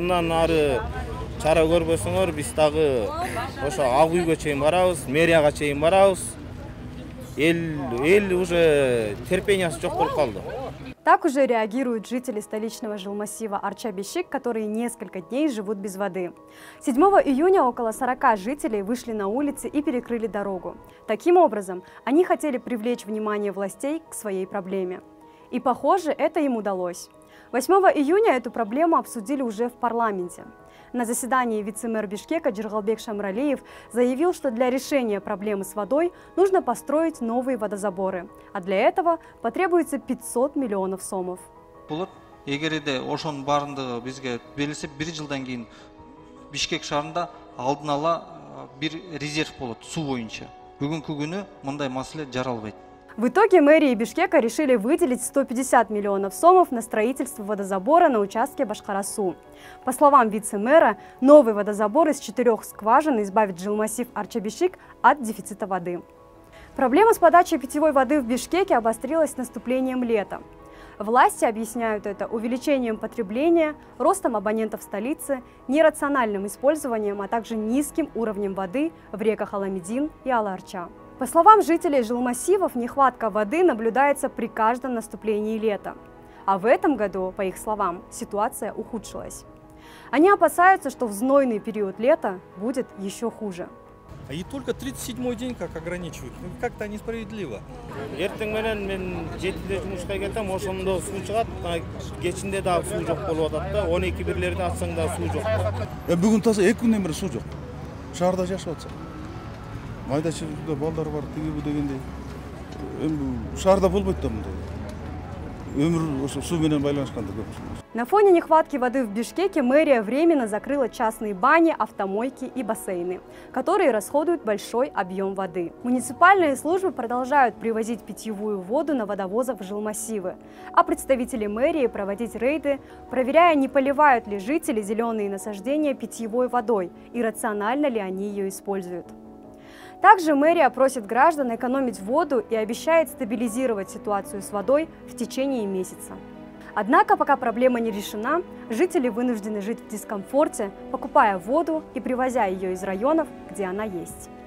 мындан ары чара көрбөсөңөр биз дагы ошо Ак үйгө чейин барабыз, мэрияга чейин барабыз. Эл уже терпениясы жок болуп калды. Так уже реагируют жители столичного жилмассива Арча-Бишик, которые несколько дней живут без воды. 7 июня около 40 жителей вышли на улицы и перекрыли дорогу. Таким образом, они хотели привлечь внимание властей к своей проблеме. И, похоже, это им удалось. 8 июня эту проблему обсудили уже в парламенте. На заседании вице-мэр Бишкека Джиргалбек Шамралиев заявил, что для решения проблемы с водой нужно построить новые водозаборы, а для этого потребуется 500 миллионов сомов. Эгерде ошонун баардыгы бизге берилсе, 1 жылдан кийин Бишкек шаарында алдын ала бир резерв болот суу боюнча. Бүгүнкү күнү мындай маселе жаралбайт. В итоге мэрии Бишкека решили выделить 150 миллионов сомов на строительство водозабора на участке Башкара-Су. По словам вице-мэра, новый водозабор из 4 скважин избавит жилмассив Арча-Бишик от дефицита воды. Проблема с подачей питьевой воды в Бишкеке обострилась с наступлением лета. Власти объясняют это увеличением потребления, ростом абонентов столицы, нерациональным использованием, а также низким уровнем воды в реках Аламедин и Ала-Арча. По словам жителей жилмассивов, нехватка воды наблюдается при каждом наступлении лета. А в этом году, по их словам, ситуация ухудшилась. Они опасаются, что в знойный период лета будет еще хуже. И только 37-й день как ограничивают. Как-то несправедливо. Эртең менен мен 7-де жумушка кетем, ошондо суу чыгат, кечинде дагы суу жок болуп атат да, 12-1лерде атсаң да суу жок. Бүгүн таза 2 күндөн бери суу жок. Шаарда жашап атса. Майда чыгып балдар бар, тиги дегендей. Эми шаарда болбойт да мындай. Өмүр ошо суу менен байланышканда көп. На фоне нехватки воды в Бишкеке мэрия временно закрыла частные бани, автомойки и бассейны, которые расходуют большой объем воды. Муниципальные службы продолжают привозить питьевую воду на водовозах в жилмассивы, а представители мэрии проводить рейды, проверяя, не поливают ли жители зеленые насаждения питьевой водой и рационально ли они ее используют. Также мэрия просит граждан экономить воду и обещает стабилизировать ситуацию с водой в течение месяца. Однако, пока проблема не решена, жители вынуждены жить в дискомфорте, покупая воду и привозя ее из районов, где она есть.